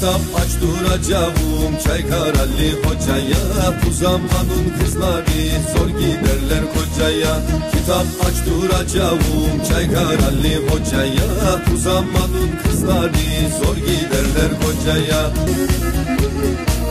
Kitap açtıracağım Çaykar Ali Hoca'ya. Bu zamanın kızları zor giderler kocaya. Kitap açtıracağım Çaykar Ali Hoca'ya. Bu zamanın kızları zor giderler kocaya.